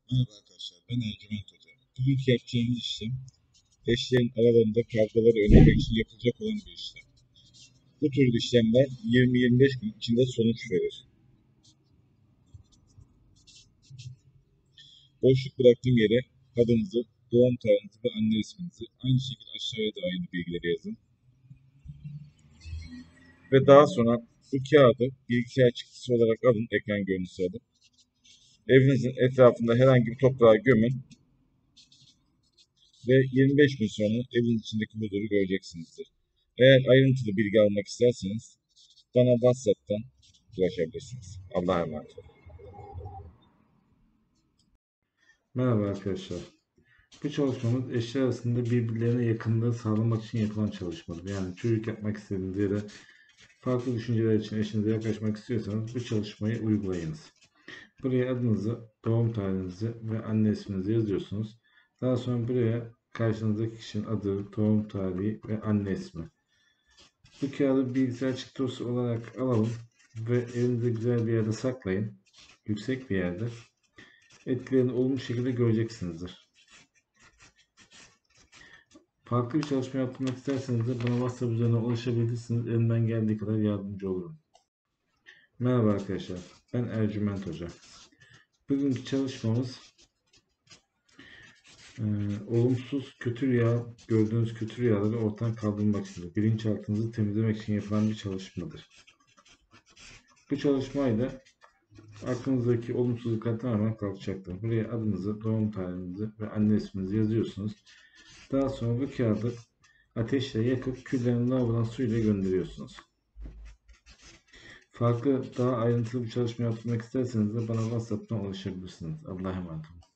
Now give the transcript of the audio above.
Merhaba arkadaşlar, ben Ercüment Hoca. Bugünkü yapacağımız işlem, eşlerin aralarında kavgaları önlemek için yapılacak olan bir işlem. Bu tür işlemler 20-25 gün içinde sonuç verir. Boşluk bıraktığım yere adınızı, doğum tarihinizi ve anne isminizi, aynı şekilde aşağıya da aynı bilgileri yazın. Ve daha sonra bu kağıdı bilgisayar çıktısı olarak alın, ekran görüntüsü alın. Evinizin etrafında herhangi bir toprağa gömün ve 25 gün sonra evin içindeki huzuru göreceksinizdir. Eğer ayrıntılı bilgi almak isterseniz bana WhatsApp'tan ulaşabilirsiniz. Allah'a emanet olun. Merhaba arkadaşlar. Bu çalışmamız eşler arasında birbirlerine yakınlığı sağlamak için yapılan çalışmadır. Yani çocuk yapmak istediğiniz ya da farklı düşünceler için eşinize yaklaşmak istiyorsanız bu çalışmayı uygulayınız. Buraya adınızı, doğum tarihinizi ve anne isminizi yazıyorsunuz. Daha sonra buraya karşınızdaki kişinin adı, doğum tarihi ve anne ismi. Bu kağıdı bilgisayar çıktısı olarak alalım ve elinizde güzel bir yerde saklayın. Yüksek bir yerde. Etkilerini olumlu şekilde göreceksinizdir. Farklı bir çalışma yapmak isterseniz de bana WhatsApp üzerinden ulaşabilirsiniz. Elimden geldiği kadar yardımcı olurum. Merhaba arkadaşlar. Ben Ercüment Hoca. Bugünkü çalışmamız olumsuz kötü rüya, gördüğünüz kötü rüyaları ortadan kaldırmak için, bilinçaltınızı temizlemek için yapılan bir çalışmadır. Bu çalışmayla aklınızdaki olumsuzluklar tamamen kalkacaktır. Buraya adınızı, doğum tarihinizi ve anne isminizi yazıyorsunuz. Daha sonra bu kağıdı ateşle yakıp küllerini lavabodan suyla gönderiyorsunuz. Farklı, daha ayrıntılı bir çalışma yapmak isterseniz de bana WhatsApp'tan ulaşabilirsiniz. Allah'a emanet olun.